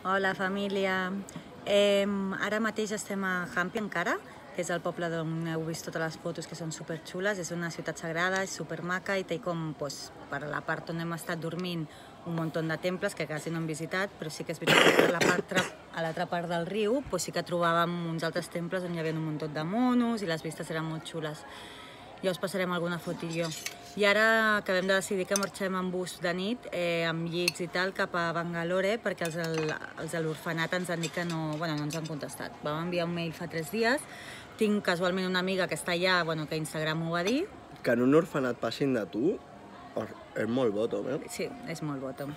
Hola, família. Ara mateix estem a Hampi, encara, que és el poble d'on heu vist totes les fotos, que són superxules. És una ciutat sagrada, és supermaca i té com, per la part on hem estat dormint, un munt de temples que quasi no hem visitat, però sí que és veritat que a l'altra part del riu sí que trobàvem uns altres temples on hi havia un munt de monos i les vistes eren molt xules. Ja us passarem alguna fotillo. I ara acabem de decidir que marxem en bus de nit, amb llits i tal, cap a Bangalore, perquè els de l'orfenat ens han dit que no ens han contestat. Vam enviar un mail fa 3 dies. Tinc casualment una amiga que està allà, que Instagram ho va dir. Que en un orfenat passin de tu és molt bottom, eh? Sí, és molt bottom.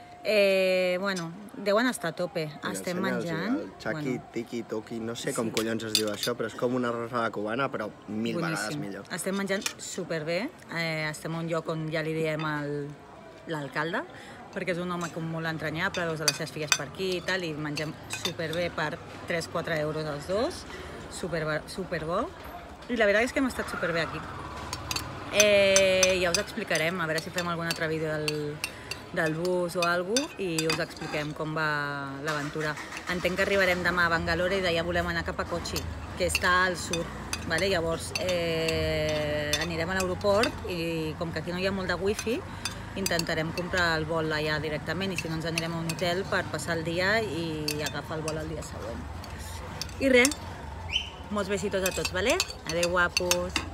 Deuen estar a tope. Estem menjant... El Chaki, Tiki, Toki, no sé com collons es diu això, però és com una arrosada cubana, però 1000 vegades millor. Estem menjant superbé. Estem a un lloc on ja li diem l'alcalde, perquè és un home molt entranyable, veus les seves filles per aquí i tal, i mengem superbé per 3-4 euros els dos. Superbo. I la veritat és que hem estat superbé aquí. Ja us explicarem, a veure si fem algun altre vídeo del bus o alguna cosa, i us expliquem com va l'aventura. Entenc que arribarem demà a Bangalore i d'allà volem anar cap a Kochi, que està al sud. Llavors anirem a l'aeroport i com que aquí no hi ha molt de wifi, intentarem comprar el vol allà directament, i si no ens anirem a un hotel per passar el dia i agafar el vol el dia següent. I res, molts besitos a tots, vale? Adeu, guapos!